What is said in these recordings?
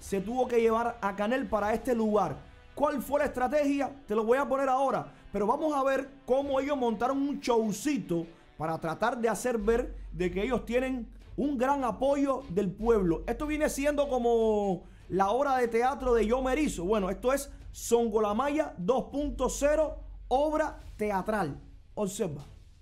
se tuvo que llevar a Canel para este lugar. ¿Cuál fue la estrategia? Te lo voy a poner ahora. Pero vamos a ver cómo ellos montaron un showcito para tratar de hacer ver de que ellos tienen un gran apoyo del pueblo. Esto viene siendo como la obra de teatro de Yo Me Erizo. Bueno, esto es Songolamaya 2.0, obra teatral. Observa.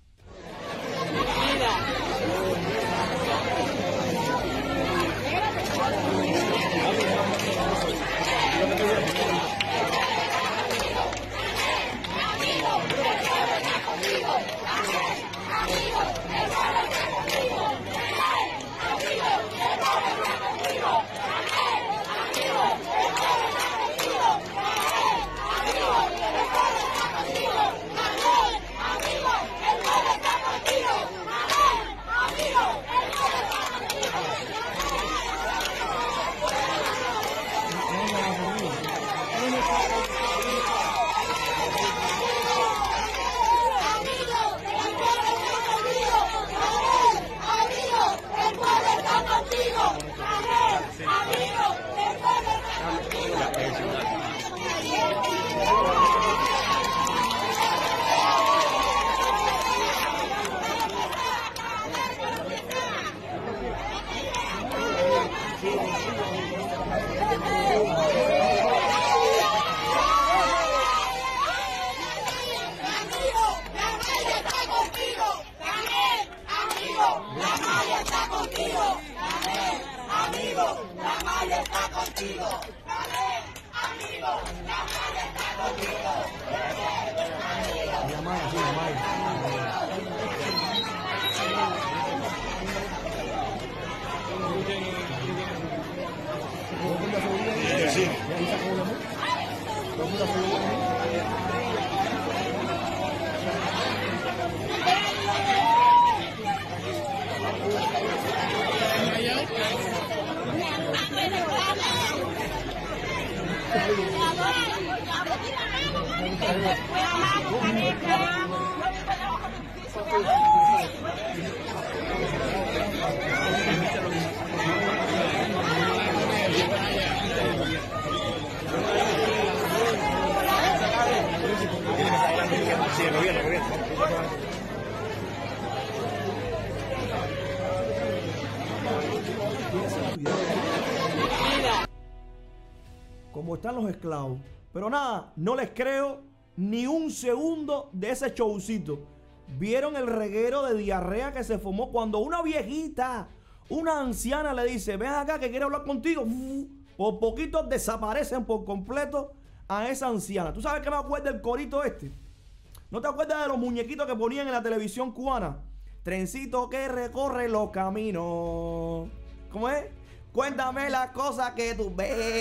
Como están los esclavos. Pero nada, no les creo ni un segundo de ese showcito. ¿Vieron el reguero de diarrea que se formó cuando una viejita, una anciana le dice, ven acá que quiero hablar contigo? Por poquito desaparecen por completo a esa anciana. ¿Tú sabes qué me acuerda del corito este? ¿No te acuerdas de los muñequitos que ponían en la televisión cubana? Trencito que recorre los caminos. ¿Cómo es? Cuéntame las cosas que tú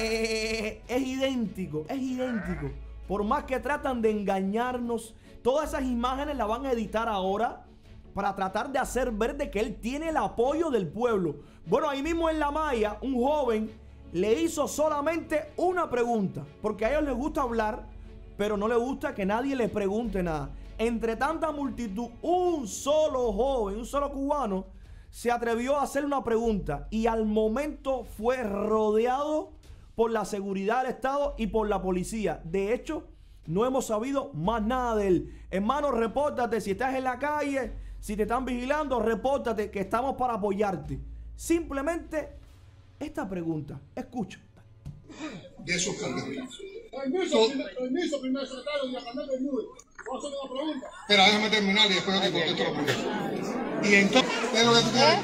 ves. Es idéntico, es idéntico. Por más que tratan de engañarnos, todas esas imágenes las van a editar ahora para tratar de hacer ver de que él tiene el apoyo del pueblo. Bueno, ahí mismo en La Maya, un joven le hizo solamente una pregunta, porque a ellos les gusta hablar, pero no les gusta que nadie les pregunte nada. Entre tanta multitud, un solo joven, un solo cubano, se atrevió a hacer una pregunta y al momento fue rodeado por la seguridad del Estado y por la policía. De hecho, no hemos sabido más nada de él. Hermano, repórtate si estás en la calle, si te están vigilando, repórtate que estamos para apoyarte. Simplemente esta pregunta, escucha. De esos candidatos. Permiso, primer secretario, y acá no te mude. ¿Puedo hacerle una pregunta? Espera, déjame terminar y después yo te contesto la pregunta. Y entonces, ¿qué es lo que tú quieres?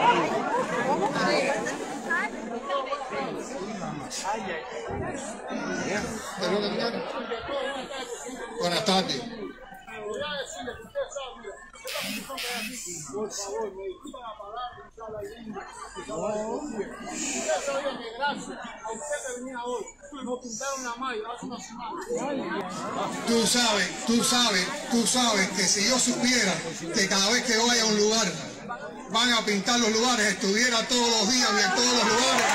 ¿Qué es lo que tú quieres? Buenas tardes. Voy a decirle que usted sabe, mira, por favor, me disculpa la palabra, no habla bien. Usted sabía que gracias a usted que venía hoy, nos pintaron la malla hace una semana. Tú sabes que si yo supiera que cada vez que vaya a un lugar van a pintar los lugares, estuviera todos los días y en todos los lugares.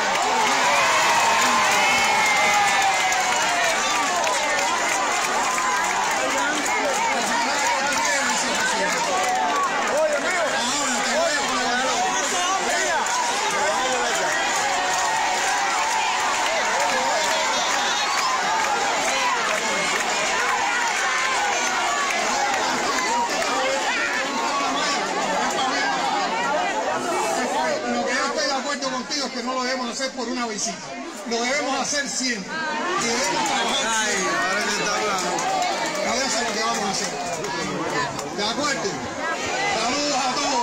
por una visita. Lo debemos hacer siempre. Y debemos trabajar siempre. Eso es lo que vamos a hacer. ¿De acuerdo? Saludos a todos.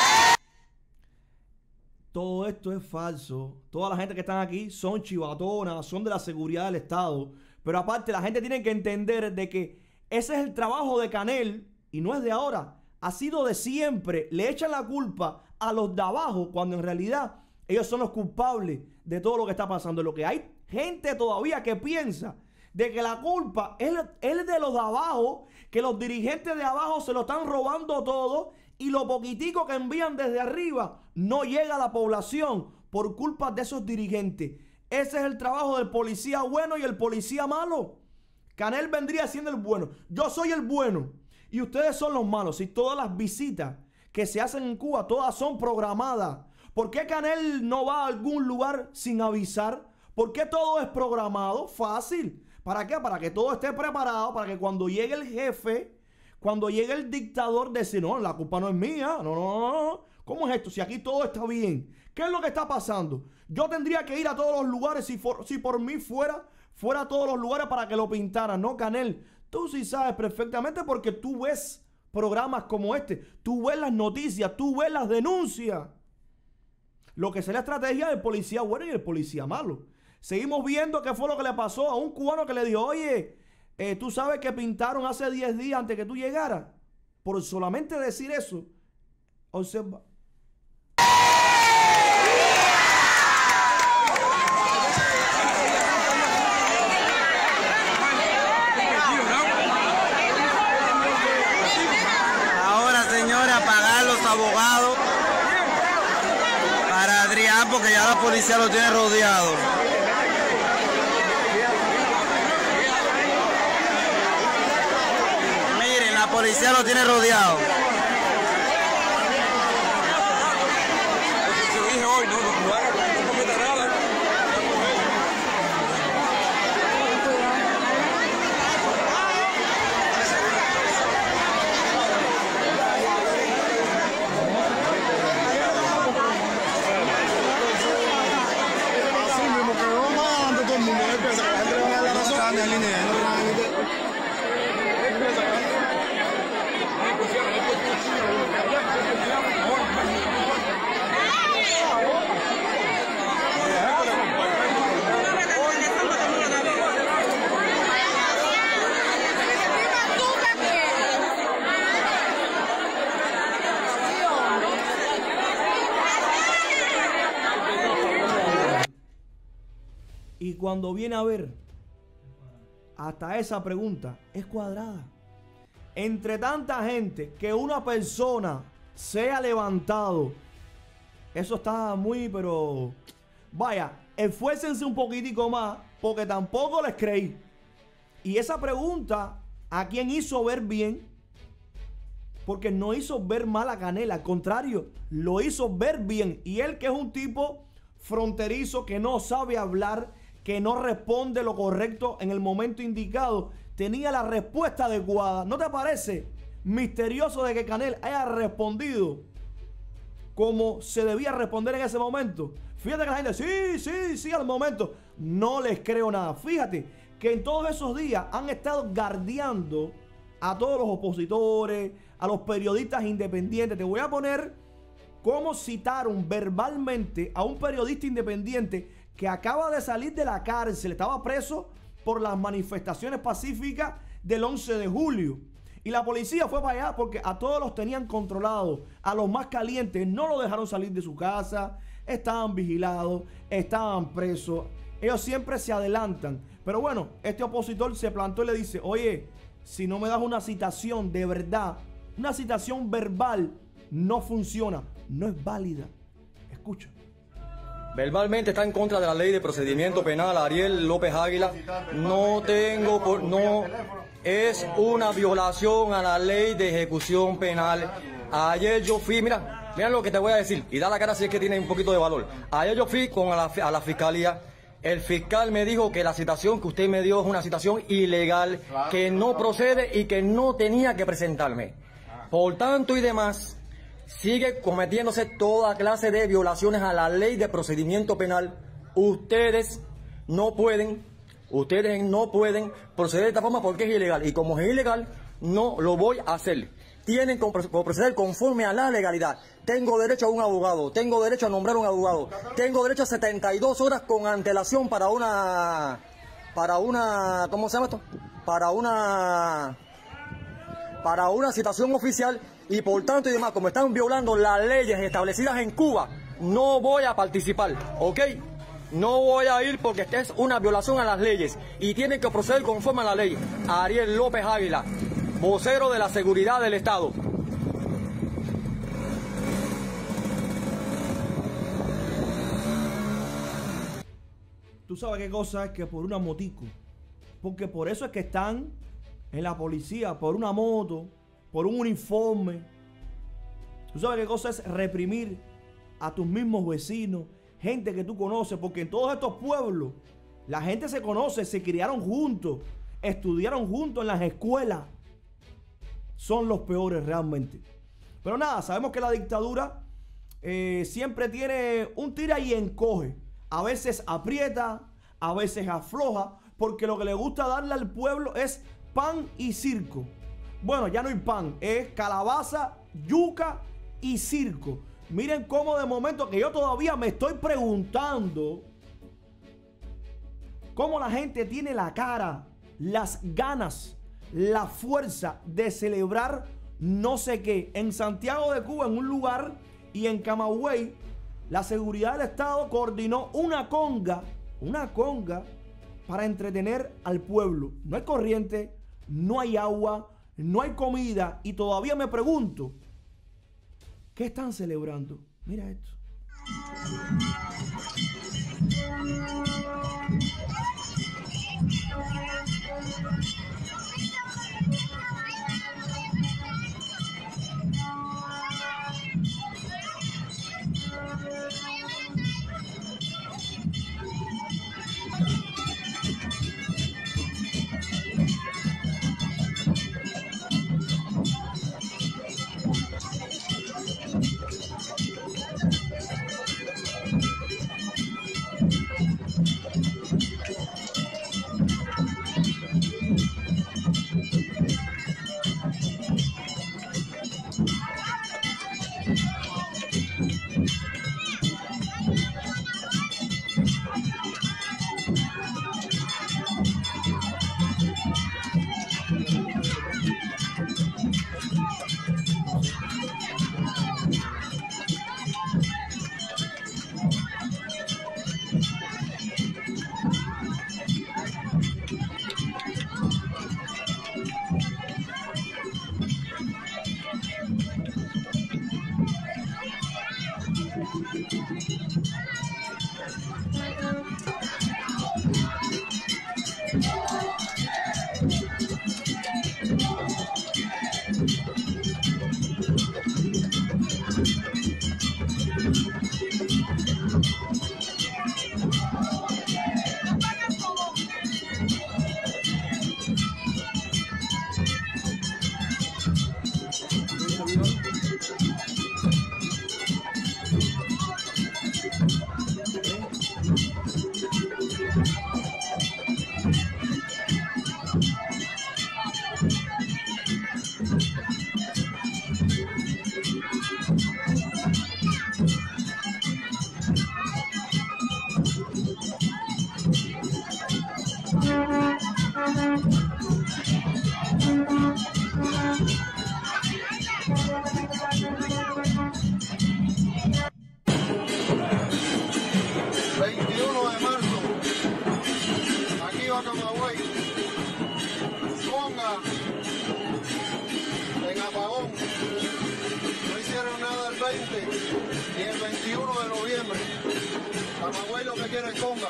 Todo esto es falso. Toda la gente que están aquí son chivatonas, son de la seguridad del Estado. Pero aparte, la gente tiene que entender de que ese es el trabajo de Canel y no es de ahora. Ha sido de siempre. Le echan la culpa a los de abajo cuando en realidad ellos son los culpables de todo lo que está pasando. Lo que hay gente todavía que piensa de que la culpa es de los de abajo, que los dirigentes de abajo se lo están robando todo y lo poquitico que envían desde arriba no llega a la población por culpa de esos dirigentes. Ese es el trabajo del policía bueno y el policía malo. Canel vendría siendo el bueno. Yo soy el bueno y ustedes son los malos. Si todas las visitas que se hacen en Cuba, todas son programadas. ¿Por qué Canel no va a algún lugar sin avisar? ¿Por qué todo es programado? Fácil. ¿Para qué? Para que todo esté preparado, para que cuando llegue el jefe, cuando llegue el dictador, decir, no, la culpa no es mía. No. ¿Cómo es esto? Si aquí todo está bien. ¿Qué es lo que está pasando? Yo tendría que ir a todos los lugares si por mí fuera a todos los lugares para que lo pintaran. No, Canel, tú sí sabes perfectamente porque tú ves programas como este. Tú ves las noticias, tú ves las denuncias. Lo que es la estrategia del policía bueno y el policía malo. Seguimos viendo qué fue lo que le pasó a un cubano que le dijo, oye, tú sabes que pintaron hace 10 días antes que tú llegaras. Por solamente decir eso, observa. Ahora, señora, pagar los abogados para Adrián porque ya la policía lo tiene rodeado. La policía lo tiene rodeado. Yo dije hoy, no cometa nada. Así mismo que vamos ante todo el mundo. Él piensa que la gente le va a dar la razón. Y cuando viene a ver, hasta esa pregunta es cuadrada. Entre tanta gente, que una persona sea levantado, eso está muy, pero vaya, esfuércense un poquitico más, porque tampoco les creí. Y esa pregunta, ¿a quién hizo ver bien? Porque no hizo ver mal a Canel, al contrario, lo hizo ver bien. Y él, que es un tipo fronterizo, que no sabe hablar, que no responde lo correcto en el momento indicado, tenía la respuesta adecuada. ¿No te parece misterioso de que Canel haya respondido como se debía responder en ese momento? Fíjate que la gente, sí, al momento. No les creo nada. Fíjate que en todos esos días han estado guardiando a todos los opositores, a los periodistas independientes. Te voy a poner cómo citaron verbalmente a un periodista independiente que acaba de salir de la cárcel, estaba preso por las manifestaciones pacíficas del 11 de julio. Y la policía fue para allá porque a todos los tenían controlados. A los más calientes no lo dejaron salir de su casa, estaban vigilados, estaban presos. Ellos siempre se adelantan. Pero bueno, este opositor se plantó y le dice, oye, si no me das una citación de verdad, una citación verbal, no funciona, no es válida. Escucha. Verbalmente está en contra de la ley de procedimiento penal, Ariel López Águila. No es una violación a la ley de ejecución penal. Ayer yo fui, mira lo que te voy a decir, y da la cara si es que tiene un poquito de valor. Ayer yo fui a la fiscalía. El fiscal me dijo que la citación que usted me dio es una citación ilegal, que no procede y que no tenía que presentarme. Por tanto y demás, sigue cometiéndose toda clase de violaciones a la ley de procedimiento penal ustedes no pueden proceder de esta forma porque es ilegal. Y como es ilegal, no lo voy a hacer. Tienen que proceder conforme a la legalidad. Tengo derecho a un abogado, tengo derecho a nombrar un abogado, tengo derecho a 72 horas con antelación para una, ¿cómo se llama esto? Para una citación oficial y por tanto y demás, como están violando las leyes establecidas en Cuba, no voy a participar, ¿ok? No voy a ir porque esta es una violación a las leyes y tienen que proceder conforme a la ley. Ariel López Águila, vocero de la seguridad del Estado. Tú sabes qué cosa es que por una motico, porque por eso es que están en la policía, por una moto, por un uniforme. Tú sabes qué cosa es reprimir a tus mismos vecinos, gente que tú conoces, porque en todos estos pueblos la gente se conoce, se criaron juntos, estudiaron juntos en las escuelas. Son los peores realmente. Pero nada, sabemos que la dictadura siempre tiene un tira y encoge. A veces aprieta, a veces afloja, porque lo que le gusta darle al pueblo es pan y circo. Bueno, ya no hay pan, es calabaza, yuca y circo. Miren cómo de momento que yo todavía me estoy preguntando cómo la gente tiene la cara, las ganas, la fuerza de celebrar no sé qué. En Santiago de Cuba, en un lugar, y en Camagüey, la seguridad del Estado coordinó una conga para entretener al pueblo. No hay corriente, no hay agua, no hay comida y todavía me pregunto, ¿qué están celebrando? Mira esto. En apagón, no hicieron nada el 20 y el 21 de noviembre. Camagüey lo que quiere es conga.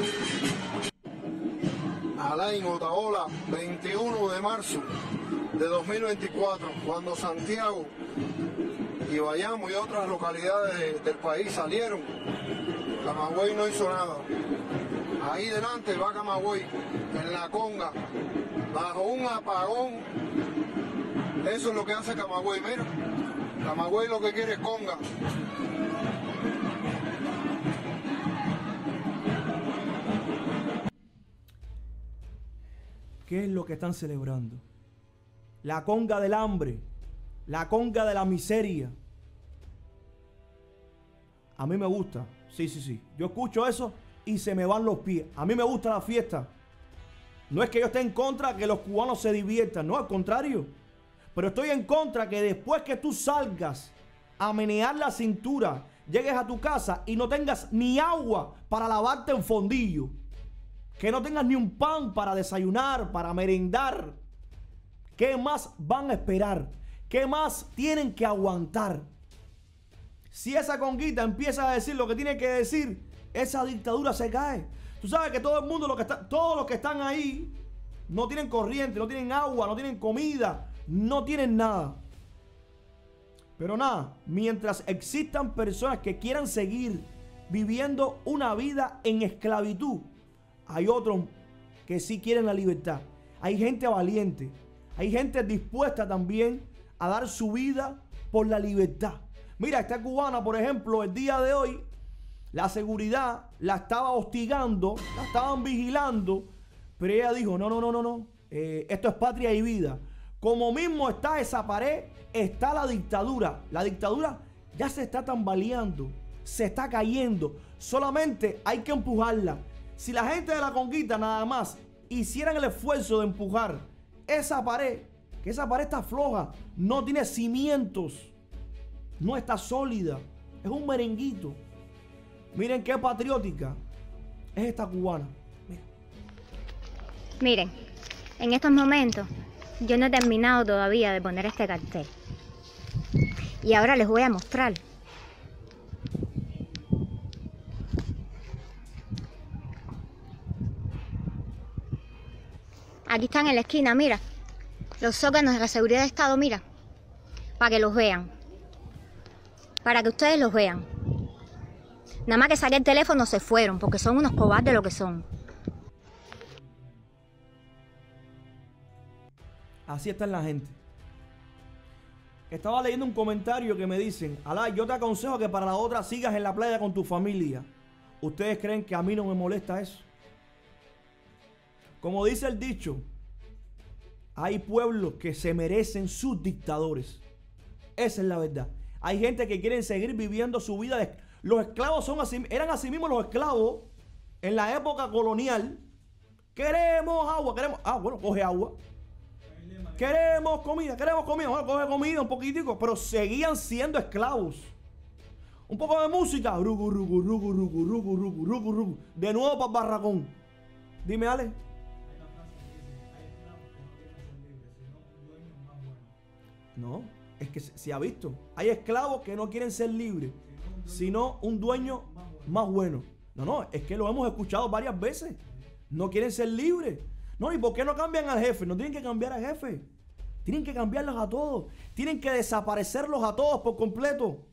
Alain Otaola, 21 de marzo de 2024, cuando Santiago y Bayamo y otras localidades del país salieron, Camagüey no hizo nada. Ahí delante va Camagüey, en la conga, bajo un apagón. Eso es lo que hace Camagüey, mira. Camagüey lo que quiere es conga. ¿Qué es lo que están celebrando? La conga del hambre, la conga de la miseria. A mí me gusta, sí. Yo escucho eso y se me van los pies. A mí me gusta la fiesta. No es que yo esté en contra de que los cubanos se diviertan, no, al contrario. Pero estoy en contra que después que tú salgas a menear la cintura, llegues a tu casa y no tengas ni agua para lavarte en fondillo. Que no tengas ni un pan para desayunar, para merendar. ¿Qué más van a esperar? ¿Qué más tienen que aguantar? Si esa conguita empieza a decir lo que tiene que decir, esa dictadura se cae. Tú sabes que todo el mundo, todos los que están ahí, no tienen corriente, no tienen agua, no tienen comida, no tienen nada. Pero nada, mientras existan personas que quieran seguir viviendo una vida en esclavitud, hay otros que sí quieren la libertad. Hay gente valiente, hay gente dispuesta también a dar su vida por la libertad. Mira, esta cubana, por ejemplo, el día de hoy, la seguridad la estaba hostigando, la estaban vigilando, pero ella dijo, no, esto es patria y vida. Como mismo está esa pared, está la dictadura. La dictadura ya se está tambaleando, se está cayendo. Solamente hay que empujarla. Si la gente de la conguita nada más hicieran el esfuerzo de empujar esa pared, que esa pared está floja, no tiene cimientos, no está sólida, es un merenguito. Miren qué patriótica es esta cubana. Miren, en estos momentos yo no he terminado todavía de poner este cartel. Y ahora les voy a mostrar. Aquí están en la esquina, mira. Los órganos de la seguridad de Estado, mira. Para que los vean. Para que ustedes los vean. Nada más que saqué el teléfono se fueron, porque son unos cobardes lo que son. Así está la gente. Estaba leyendo un comentario que me dicen, Alá, yo te aconsejo que para la otra sigas en la playa con tu familia. ¿Ustedes creen que a mí no me molesta eso? Como dice el dicho, hay pueblos que se merecen sus dictadores. Esa es la verdad. Hay gente que quiere seguir viviendo su vida. Los esclavos eran así mismo los esclavos en la época colonial. Queremos agua, bueno, coge agua. Queremos comida, bueno, coge comida un poquitico, pero seguían siendo esclavos. Un poco de música, rugu, rugu, rugu, rugu, rugu, rugu, rugu, rugu. De nuevo para el barracón. Dime, Ale. No, es que se ha visto. Hay esclavos que no quieren ser libres, sino un dueño más bueno. No, es que lo hemos escuchado varias veces. No quieren ser libres. No, ¿y por qué no cambian al jefe? No tienen que cambiar al jefe. Tienen que cambiarlos a todos. Tienen que desaparecerlos a todos por completo.